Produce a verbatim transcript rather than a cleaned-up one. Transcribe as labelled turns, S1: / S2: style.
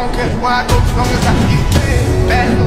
S1: don't care where I go, as long as I get paid. Bad